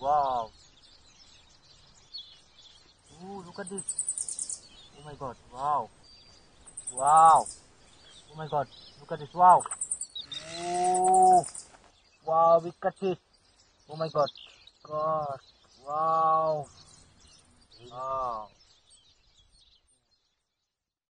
Wow. Ooh, look at this. Oh my god. Wow. Wow. Oh my god. Look at this. Wow. Ooh. Wow, look at this. Oh my god. God. Wow. Wow.